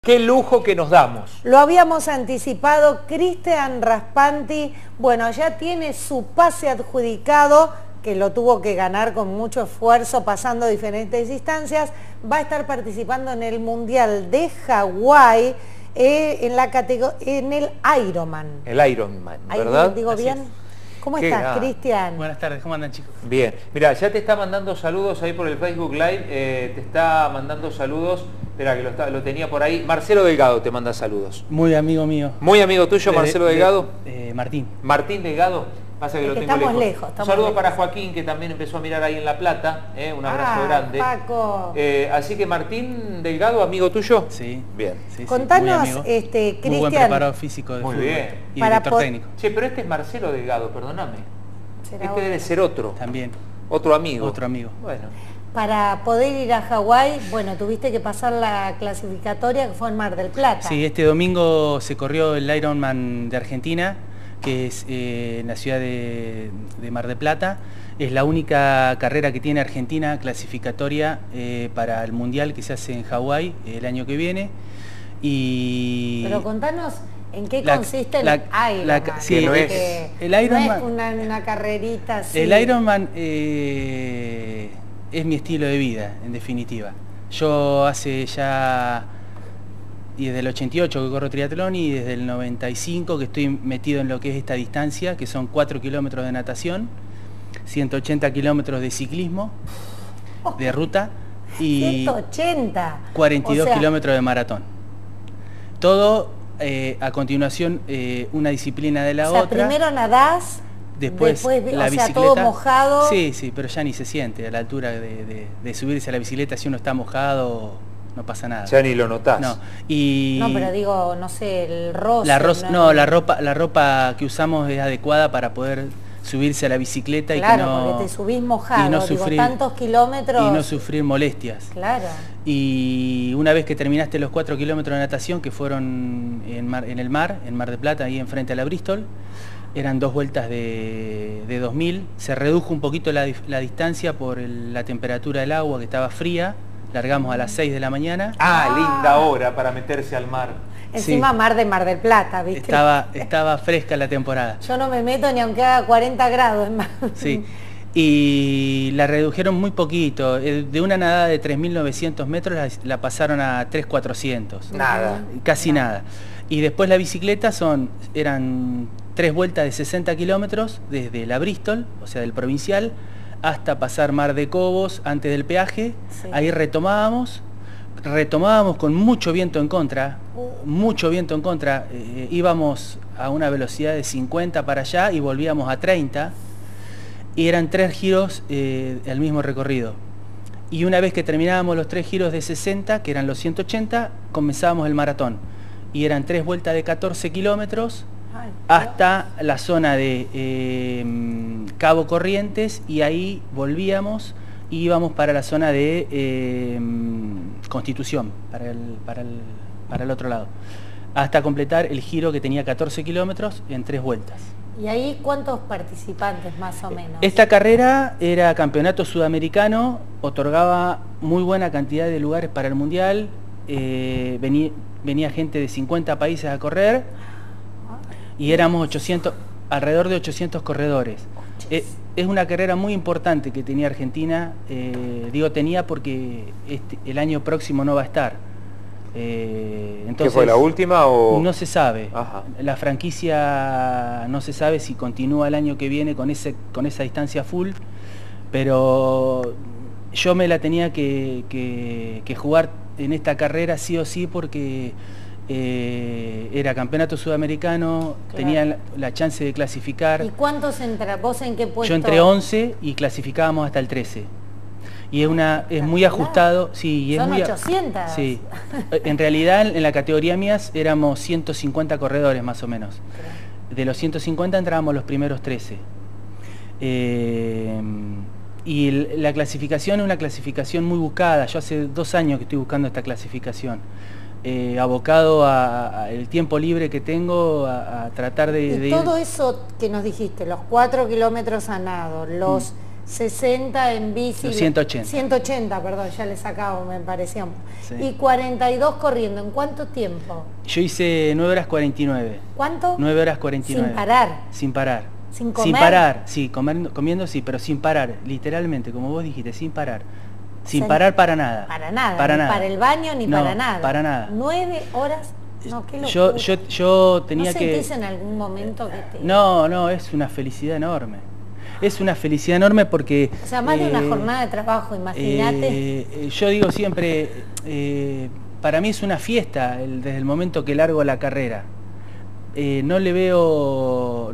Qué lujo que nos damos. Lo habíamos anticipado, Cristian Raspanti, bueno, ya tiene su pase adjudicado, que lo tuvo que ganar con mucho esfuerzo, pasando diferentes instancias. Va a estar participando en el Mundial de Hawái, en el Ironman. El Ironman, ¿verdad? ¿Digo Así bien? es. ¿Cómo Qué estás, grande. Cristian? Buenas tardes, ¿cómo andan, chicos? Bien, mira, ya te está mandando saludos ahí por el Facebook Live, te está mandando saludos, espera que lo tenía por ahí, Marcelo Delgado te manda saludos. Muy amigo mío. Muy amigo tuyo, Marcelo Delgado. Martín. Martín Delgado, pasa que Es lo que tengo estamos lejos. lejos, Un saludo lejos. para Joaquín, que también empezó a mirar ahí en La Plata, un abrazo grande. Paco. Así que Martín Delgado, amigo tuyo. Sí. Bien. Sí, Contanos, muy amigo. Muy buen Cristian, preparador físico de Muy fútbol. bien. Y Para director técnico. Che, pero este es Marcelo Delgado, perdóname. será Este otro. debe ser otro. También. Otro amigo. Otro amigo. Bueno. Para poder ir a Hawái, bueno, tuviste que pasar la clasificatoria que fue en Mar del Plata. Sí, este domingo se corrió el Ironman de Argentina, que es en la ciudad de Mar del Plata. Es la única carrera que tiene Argentina clasificatoria para el Mundial que se hace en Hawái el año que viene. Y Pero contanos en qué La- consiste el la- Ironman. la- sí, no es- Porque el no Ironman- es una carrerita así. el Ironman es mi estilo de vida, en definitiva. Yo hace ya, y desde el 88 que corro triatlón y desde el 95 que estoy metido en lo que es esta distancia, que son 4 kilómetros de natación, 180 kilómetros de ciclismo, de ruta, y 180. 42 O sea, kilómetros de maratón. Todo a continuación una disciplina de la o sea, otra. primero nadás, Después la o sea, bicicleta. todo mojado. Sí, pero ya ni se siente a la altura de subirse a la bicicleta. Si uno está mojado, no pasa nada. Ya ni lo notás. No, y No, pero digo, no sé, el roce. la ropa que usamos es adecuada para poder subirse a la bicicleta Claro, y que no, porque te subís mojado, y no digo, sufrir- tantos kilómetros. y no sufrir molestias. Claro. Y una vez que terminaste los 4 kilómetros de natación, que fueron en el mar, en Mar del Plata, ahí enfrente a la Bristol, eran 2 vueltas de 2000, se redujo un poquito la distancia por la temperatura del agua, que estaba fría, largamos a las 6 de la mañana. Linda hora para meterse al mar. Encima Sí. Mar del Plata, ¿viste? Estaba fresca la temporada. Yo no me meto ni aunque haga 40 grados, es más. Sí. Y la redujeron muy poquito, de una nadada de 3.900 metros la pasaron a 3.400. Nada. Casi nada. Y después la bicicleta eran 3 vueltas de 60 kilómetros desde la Bristol, o sea, del provincial, hasta pasar Mar de Cobos antes del peaje. Sí. Ahí retomábamos con mucho viento en contra, íbamos a una velocidad de 50 para allá y volvíamos a 30, y eran 3 giros el mismo recorrido. Y una vez que terminábamos los 3 giros de 60, que eran los 180, comenzábamos el maratón. Y eran 3 vueltas de 14 kilómetros Ay, hasta la zona de Cabo Corrientes, y ahí volvíamos y íbamos para la zona de Constitución, para el otro lado, hasta completar el giro que tenía 14 kilómetros en 3 vueltas. ¿Y ahí cuántos participantes más o menos? Esta carrera era campeonato sudamericano, otorgaba muy buena cantidad de lugares para el Mundial, venía gente de 50 países a correr y éramos alrededor de 800 corredores. Es una carrera muy importante que tenía Argentina, digo tenía porque el año próximo no va a estar. Entonces, ¿Qué fue la última o...? no se sabe. Ajá. La franquicia no se sabe si continúa el año que viene con esa distancia full, pero yo me la tenía que jugar en esta carrera sí o sí porque era campeonato sudamericano, Claro. tenía la chance de clasificar. ¿Y cuántos entra? ¿Vos en qué puesto? Yo entré 11 y clasificábamos hasta el 13. Y es muy ajustado, sí, y es Son muy 800. Sí. En realidad en la categoría mías éramos 150 corredores más o menos. De los 150 entrábamos los primeros 13. Y la clasificación es una clasificación muy buscada. Yo hace 2 años que estoy buscando esta clasificación. Abocado el tiempo libre que tengo a tratar de Y ir. todo eso que nos dijiste, los 4 kilómetros a nado, los 60 en bici. 180. 180, perdón, ya le sacaba, me parecía. Sí. Y 42 corriendo. ¿En cuánto tiempo? Yo hice 9 horas 49. ¿Cuánto? 9 horas 49. Sin parar. Sin parar. Sin comer. Sin parar, sí, comiendo sí, pero sin parar, literalmente, como vos dijiste, sin parar. Sin parar para nada. Para nada. Para ni nada. para el baño ni No, para nada. para nada. 9 horas. No, qué locura. Yo tenía ¿No que... sentís en algún momento que te... No, es una felicidad enorme. Es una felicidad enorme porque... O sea, más de una jornada de trabajo, imagínate. Yo digo siempre, para mí es una fiesta desde el momento que largo la carrera. No le veo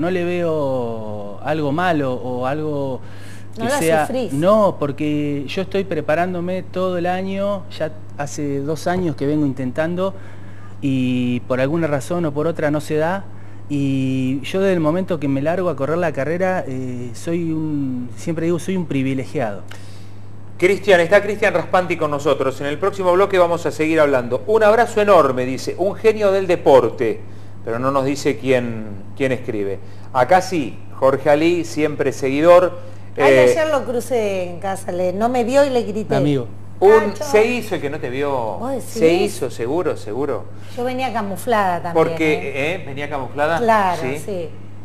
algo malo o algo que no la sea... sufrís. No, porque yo estoy preparándome todo el año, ya hace 2 años que vengo intentando y por alguna razón o por otra no se da. Y yo desde el momento que me largo a correr la carrera, siempre digo, soy un privilegiado. Cristian, está Cristian Raspanti con nosotros. En el próximo bloque vamos a seguir hablando. Un abrazo enorme, dice, un genio del deporte, pero no nos dice quién escribe. Acá sí, Jorge Ali, siempre seguidor. Ayer lo crucé en casa, no me vio y le grité. Amigo. Se hizo el que no te vio. ¿Vos decís? Se hizo, seguro. Yo venía camuflada también. Porque, ¿venía camuflada? Claro, sí.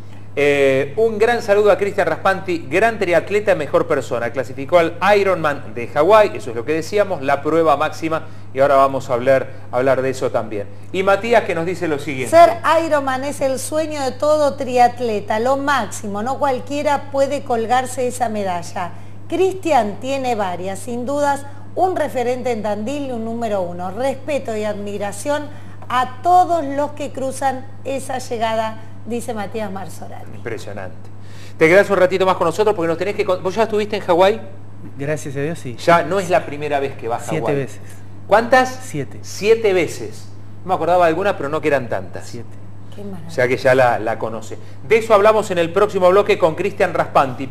Un gran saludo a Cristian Raspanti, gran triatleta, mejor persona. Clasificó al Ironman de Hawái, eso es lo que decíamos, la prueba máxima, y ahora vamos a hablar de eso también. Y Matías que nos dice lo siguiente. Ser Ironman es el sueño de todo triatleta, lo máximo, no cualquiera puede colgarse esa medalla. Cristian tiene varias, sin dudas, un referente en Tandil y un número 1. Respeto y admiración a todos los que cruzan esa llegada, dice Matías Marzorati. Impresionante. Te quedás un ratito más con nosotros porque nos tenés que... ¿Vos ya estuviste en Hawái? Gracias a Dios, sí. Ya no es la primera vez que vas a Hawái. 7 veces. ¿Cuántas? 7. 7 veces. No me acordaba de algunas, pero no que eran tantas. 7. Qué maravilla. O sea que ya la conoce. De eso hablamos en el próximo bloque con Cristian Raspanti.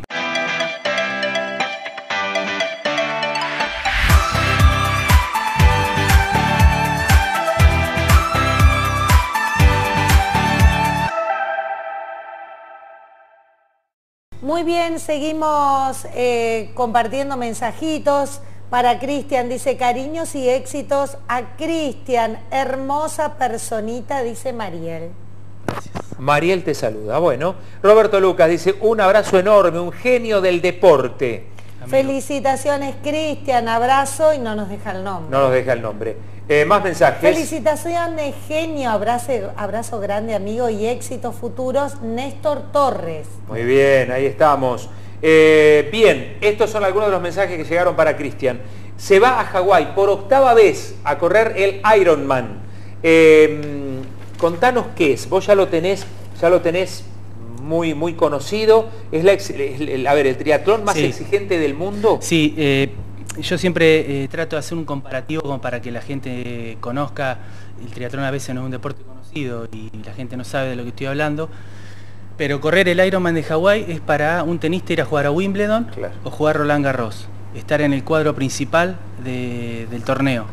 Muy bien, seguimos compartiendo mensajitos para Cristian. Dice, cariños y éxitos a Cristian, hermosa personita, dice Mariel. Gracias. Mariel te saluda. Bueno, Roberto Lucas dice, un abrazo enorme, un genio del deporte. Amigo. Felicitaciones, Cristian, abrazo y no nos deja el nombre. No nos deja el nombre. Más mensajes. Felicitaciones, genio, abrazo grande, amigo, y éxitos futuros, Néstor Torres. Muy bien, ahí estamos. Bien, estos son algunos de los mensajes que llegaron para Cristian. Se va a Hawái por 8ª vez a correr el Ironman. Contanos qué es. Vos ya lo tenés muy conocido. Es el triatlón más exigente del mundo. Sí, yo siempre trato de hacer un comparativo como para que la gente conozca. El triatlón a veces no es un deporte conocido y la gente no sabe de lo que estoy hablando. Pero correr el Ironman de Hawái es para un tenista ir a jugar a Wimbledon, claro, o jugar Roland Garros. Estar en el cuadro principal del torneo.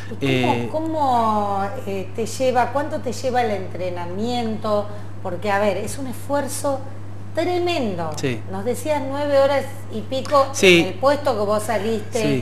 ¿Cómo te lleva, cuánto te lleva el entrenamiento? Porque, a ver, es un esfuerzo tremendo. Sí. Nos decías 9 horas y pico sí, en el puesto que vos saliste. Sí.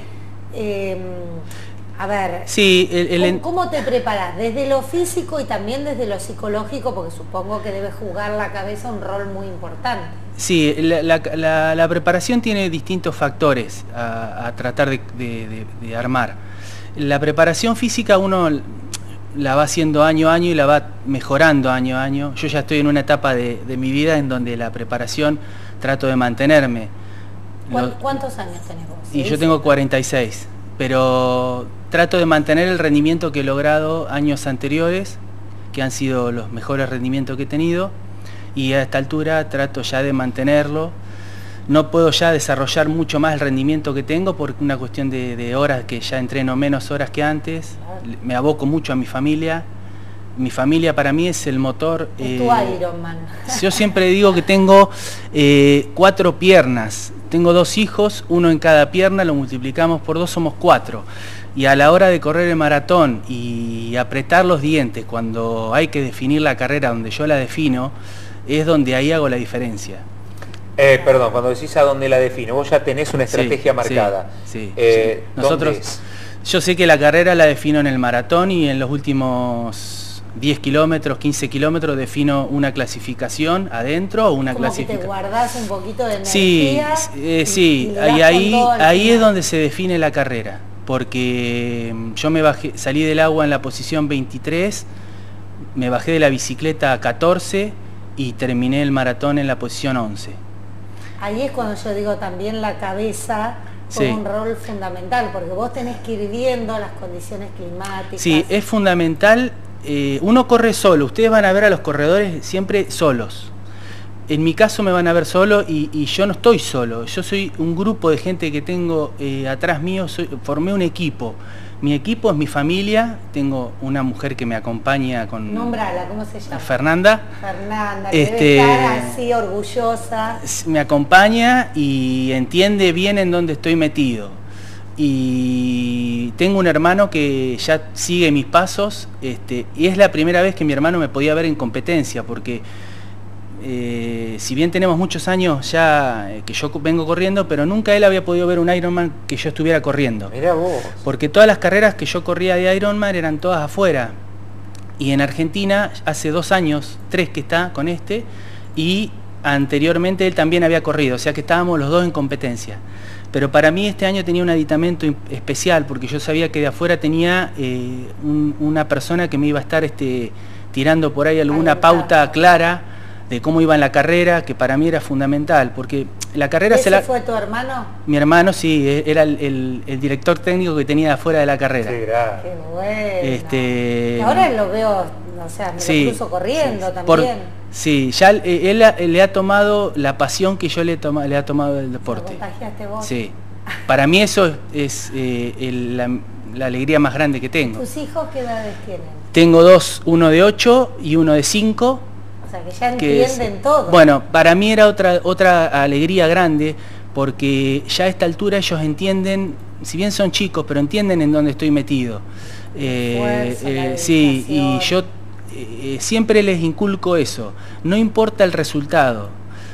A ver, sí, ¿cómo te preparas? Desde lo físico y también desde lo psicológico, porque supongo que debe jugar la cabeza un rol muy importante. Sí, la preparación tiene distintos factores a tratar de armar. La preparación física uno la va haciendo año a año y la va mejorando año a año. Yo ya estoy en una etapa de mi vida en donde la preparación trato de mantenerme. ¿Cuántos años tenés vos? Y yo tengo 46, pero trato de mantener el rendimiento que he logrado años anteriores, que han sido los mejores rendimientos que he tenido, y a esta altura trato ya de mantenerlo. No puedo ya desarrollar mucho más el rendimiento que tengo por una cuestión de horas, que ya entreno menos horas que antes. Me aboco mucho a mi familia. Mi familia para mí es el motor. Tu Ironman. Yo siempre digo que tengo 4 piernas. Tengo 2 hijos, 1 en cada pierna, lo multiplicamos por 2, somos 4. Y a la hora de correr el maratón y apretar los dientes cuando hay que definir la carrera donde yo la defino, es donde ahí hago la diferencia. Perdón, cuando decís a dónde la define, vos ya tenés una estrategia marcada. Sí. Nosotros, yo sé que la carrera la defino en el maratón y en los últimos 10 kilómetros, 15 kilómetros defino una clasificación adentro o una clasificación. Te guardás un poquito de energía. Sí, y ahí es donde se define la carrera, porque yo salí del agua en la posición 23, me bajé de la bicicleta a 14 y terminé el maratón en la posición 11. Ahí es cuando yo digo también la cabeza juega un rol fundamental, porque vos tenés que ir viendo las condiciones climáticas. Sí, es fundamental. Uno corre solo, ustedes van a ver a los corredores siempre solos. En mi caso me van a ver solo y yo no estoy solo, yo soy un grupo de gente que tengo atrás mío, formé un equipo. Mi equipo es mi familia, tengo una mujer que me acompaña con... Nómbrala, ¿cómo se llama? Fernanda. Fernanda, que debe estar así orgullosa. Me acompaña y entiende bien en dónde estoy metido. Y tengo un hermano que ya sigue mis pasos, y es la primera vez que mi hermano me podía ver en competencia, porque si bien tenemos muchos años ya que yo vengo corriendo, pero nunca él había podido ver un Ironman que yo estuviera corriendo. Mirá vos. Porque todas las carreras que yo corría de Ironman eran todas afuera. Y en Argentina hace 2 años, 3 que está con y anteriormente él también había corrido, o sea que estábamos los dos en competencia. Pero para mí este año tenía un aditamento especial, porque yo sabía que de afuera tenía una persona que me iba a estar tirando por ahí alguna pauta clara de cómo iba en la carrera, que para mí era fundamental, porque la carrera ¿Fue tu hermano? Mi hermano, sí, era el director técnico que tenía de afuera de la carrera. Qué bueno. Y ahora lo veo, o sea, me lo cruzo corriendo también. Sí, ya él le ha tomado la pasión que yo le ha tomado del deporte. ¿Lo contagiaste vos? Sí. Para mí eso es la alegría más grande que tengo. ¿Tus hijos qué edades tienen? Tengo 2, uno de 8 y uno de 5. O sea, que ya entienden todo. Bueno, para mí era otra alegría grande, porque ya a esta altura ellos entienden, si bien son chicos, pero entienden en dónde estoy metido. Sí, y yo siempre les inculco eso, no importa el resultado.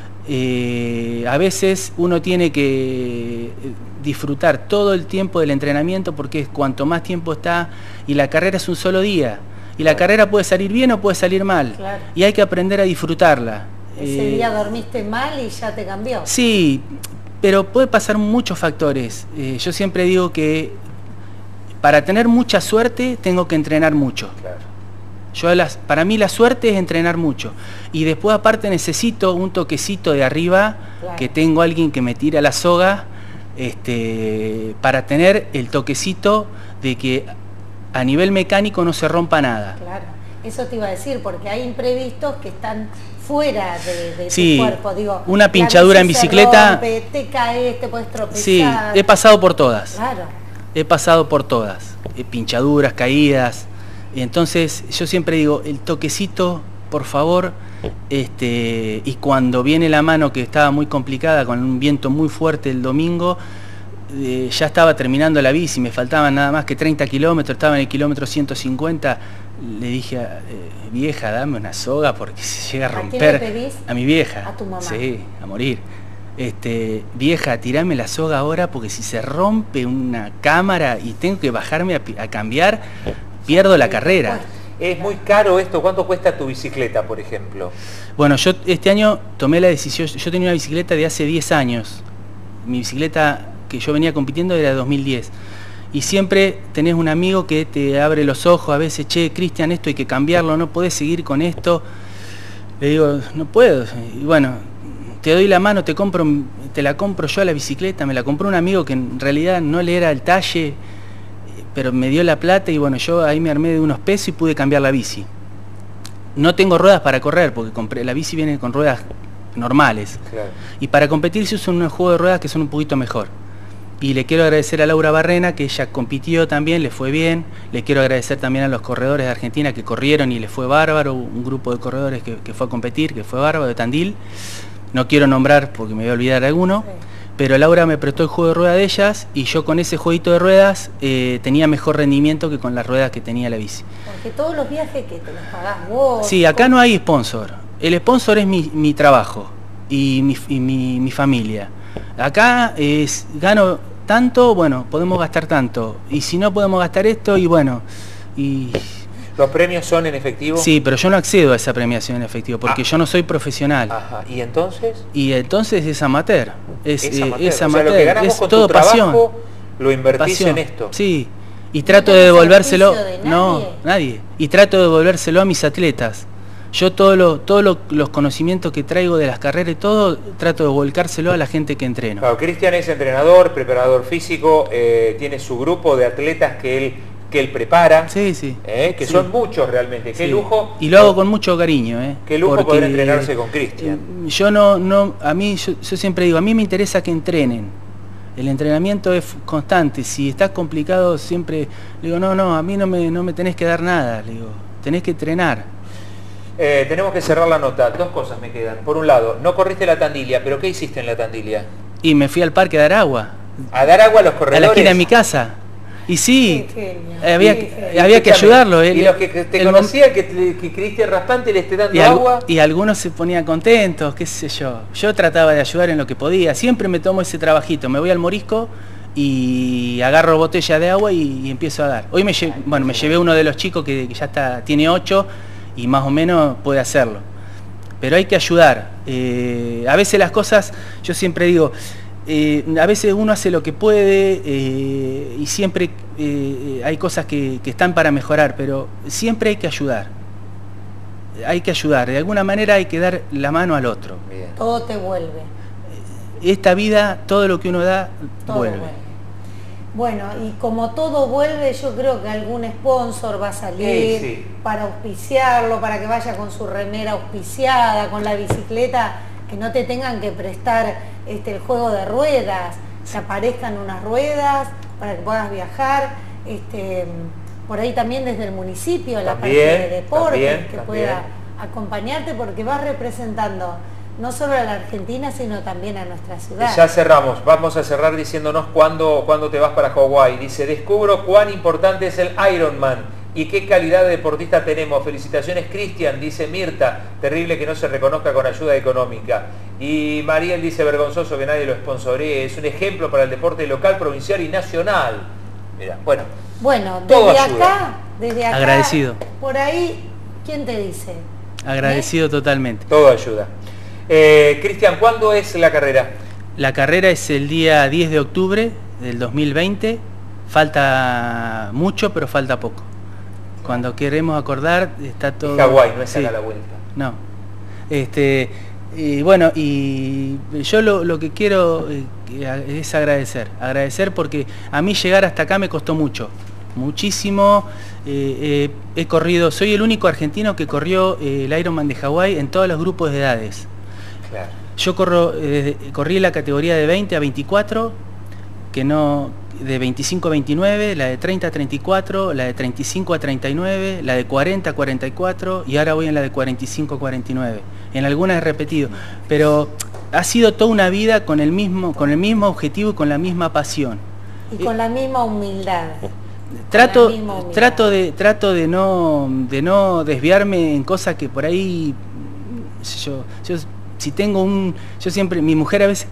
A veces uno tiene que disfrutar todo el tiempo del entrenamiento, porque es cuanto más tiempo está, y la carrera es un solo día. Y la carrera puede salir bien o puede salir mal. Claro. Y hay que aprender a disfrutarla. Ese día dormiste mal y ya te cambió. Sí, pero puede pasar muchos factores. Yo siempre digo que para tener mucha suerte tengo que entrenar mucho. Claro. Para mí la suerte es entrenar mucho. Y después aparte necesito un toquecito de arriba, claro, que tengo alguien que me tira la soga, para tener el toquecito de que a nivel mecánico no se rompa nada. Claro, eso te iba a decir, porque hay imprevistos que están fuera de tu cuerpo. Digo, una pinchadura en bicicleta, rompe, te caes, te puedes tropezar. Sí, he pasado por todas. Claro. He pasado por todas, pinchaduras, caídas. Entonces yo siempre digo, el toquecito, por favor, y cuando viene la mano, que estaba muy complicada, con un viento muy fuerte el domingo, ya estaba terminando la bici, me faltaban nada más que 30 kilómetros, estaba en el kilómetro 150, le dije, vieja, dame una soga porque se llega a romper. ¿A quién le pedís? A mi vieja. ¿A tu mamá? Sí, a morir. Vieja, tirame la soga ahora porque si se rompe una cámara y tengo que bajarme a cambiar, pierdo la carrera. ¿Es muy caro esto? ¿Cuánto cuesta tu bicicleta, por ejemplo? Bueno, yo este año tomé la decisión, yo tenía una bicicleta de hace 10 años. Mi bicicleta que yo venía compitiendo era de 2010. Y siempre tenés un amigo que te abre los ojos, a veces, che, Cristian, esto hay que cambiarlo, no podés seguir con esto. Le digo, no puedo. Y bueno, te doy la mano, te la compro yo a la bicicleta, me la compró un amigo que en realidad no le era el talle, pero me dio la plata y bueno, yo ahí me armé de unos pesos y pude cambiar la bici. No tengo ruedas para correr, porque la bici viene con ruedas normales. Claro. Y para competir se usan unos juegos de ruedas que son un poquito mejor. Y le quiero agradecer a Laura Barrena, que ella compitió también, le fue bien. Le quiero agradecer también a los corredores de Argentina que corrieron y les fue bárbaro. Un grupo de corredores que fue a competir, que fue bárbaro, de Tandil. No quiero nombrar porque me voy a olvidar de alguno. Sí. Pero Laura me prestó el juego de ruedas de ellas y yo con ese jueguito de ruedas tenía mejor rendimiento que con las ruedas que tenía la bici. Porque todos los viajes que te los pagás vos. Sí, acá no hay sponsor. El sponsor es mi trabajo. y mi familia. Acá gano tanto, bueno, podemos gastar tanto. Y si no podemos gastar esto, y bueno, ¿Los premios son en efectivo? Sí, pero yo no accedo a esa premiación en efectivo, porque yo no soy profesional. Ajá. ¿Y entonces? Y entonces es amateur. Es amateur. O sea, lo que ganamos es con todo tu trabajo, pasión. lo invertís Pasión. en esto. Sí. Y trato de devolvérselo. ¿No tenés No, servicio de nadie. Y trato de devolvérselo a mis atletas. Yo todos los conocimientos que traigo de las carreras y todo, trato de volcárselo a la gente que entreno. Claro, Cristian es entrenador, preparador físico, tiene su grupo de atletas que él prepara, Sí, sí. que Sí. son muchos realmente. Qué Sí. lujo. Y lo hago con mucho cariño, Qué lujo porque, poder entrenarse con Cristian. Yo siempre digo, a mí me interesa que entrenen. El entrenamiento es constante. Si está complicado, siempre digo, no, a mí no me tenés que dar nada. Le digo, tenés que entrenar. Tenemos que cerrar la nota. Dos cosas me quedan. Por un lado, no corriste la Tandilia, pero ¿qué hiciste en la Tandilia? Y me fui al parque a dar agua. A dar agua a los A corredores. la esquina de mi casa. Y sí, Qué genio, había qué genio. que Escúchame, ayudarlo. y los que te conocían que Cristian Raspante le esté dando agua. Y algunos se ponían contentos, qué sé yo. Yo trataba de ayudar en lo que podía. Siempre me tomo ese trabajito. Me voy al morisco y agarro botella de agua y empiezo a dar. Hoy me llevé uno de los chicos que ya tiene 8 y más o menos puede hacerlo. Pero hay que ayudar. A veces las cosas, yo siempre digo, a veces uno hace lo que puede y siempre hay cosas que están para mejorar, pero siempre hay que ayudar. Hay que ayudar, de alguna manera hay que dar la mano al otro. Bien. Todo te vuelve. Esta vida, todo lo que uno da, Todo vuelve. Bueno, y como todo vuelve, yo creo que algún sponsor va a salir Sí. para auspiciarlo, para que vaya con su remera auspiciada, con la bicicleta, que no te tengan que prestar el juego de ruedas, que aparezcan unas ruedas para que puedas viajar. Por ahí también desde el municipio, la parte de deportes, que pueda acompañarte, porque vas representando no solo a la Argentina, sino también a nuestra ciudad. Ya cerramos, vamos a cerrar diciéndonos cuándo te vas para Hawái. Dice, descubro cuán importante es el Ironman y qué calidad de deportista tenemos. Felicitaciones, Cristian, dice Mirta. Terrible que no se reconozca con ayuda económica. Y Mariel dice, vergonzoso que nadie lo sponsoree. Es un ejemplo para el deporte local, provincial y nacional. Mira, Bueno, todo desde acá, Agradecido. por ahí, ¿quién te dice? Agradecido totalmente. todo ayuda. Cristian, ¿cuándo es la carrera? La carrera es el día 10 de octubre del 2020. Falta mucho, pero falta poco. Cuando queremos acordar, está todo... Hawái, no es sí. acá la vuelta. No. Bueno, y yo lo que quiero es agradecer porque a mí llegar hasta acá me costó muchísimo. He corrido, soy el único argentino que corrió el Ironman de Hawái en todos los grupos de edades. Claro. Yo corrí la categoría de 20 a 24, de 25 a 29, la de 30 a 34, la de 35 a 39, la de 40 a 44 y ahora voy en la de 45 a 49. En algunas he repetido, pero ha sido toda una vida con el mismo objetivo y con la misma pasión. Y con la misma humildad. Trato de no desviarme en cosas que por ahí yo si tengo yo siempre, mi mujer a veces,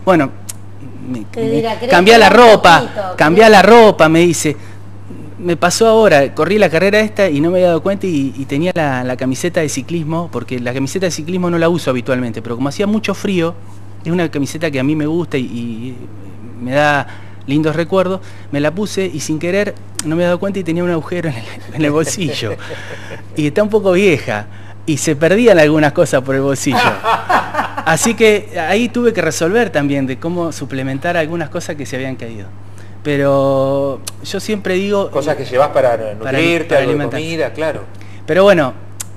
cambia la ropa, me dice. Me pasó ahora, corrí la carrera esta y no me había dado cuenta y tenía la camiseta de ciclismo, porque la camiseta de ciclismo no la uso habitualmente, pero como hacía mucho frío, es una camiseta que a mí me gusta y me da lindos recuerdos, me la puse y sin querer no me he dado cuenta y tenía un agujero en el bolsillo. Y está un poco vieja y se perdían algunas cosas por el bolsillo. Así que ahí tuve que resolver también de cómo suplementar algunas cosas que se habían caído. Pero yo siempre digo... Cosas que llevas para nutrirte, para algo de alimentarse. comida, claro. Pero bueno,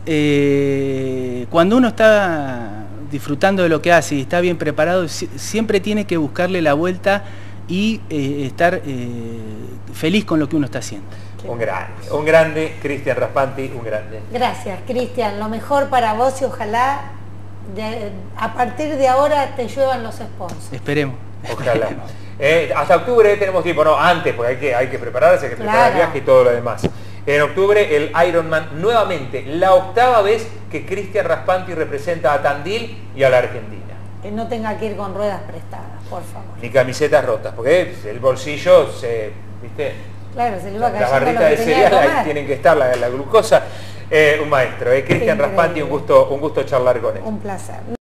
cuando uno está disfrutando de lo que hace y está bien preparado, siempre tiene que buscarle la vuelta y estar feliz con lo que uno está haciendo. Un grande, Cristian Raspanti, un grande. Gracias, Cristian. Lo mejor para vos y ojalá a partir de ahora te lluevan los sponsors. Esperemos. Ojalá. Hasta octubre tenemos tiempo, no, antes, porque hay que prepararse, hay que preparar el viaje y todo lo demás. En octubre el Ironman nuevamente, la 8ª vez que Cristian Raspanti representa a Tandil y a la Argentina. no tenga que ir con ruedas prestadas, por favor. Ni camisetas rotas, porque el bolsillo se, ¿viste? Claro, se le va Las cayendo barritas lo que de tenía cereal, que ahí comer. tienen que estar la glucosa. Un maestro, Cristian Raspanti, un gusto charlar con él. Un placer.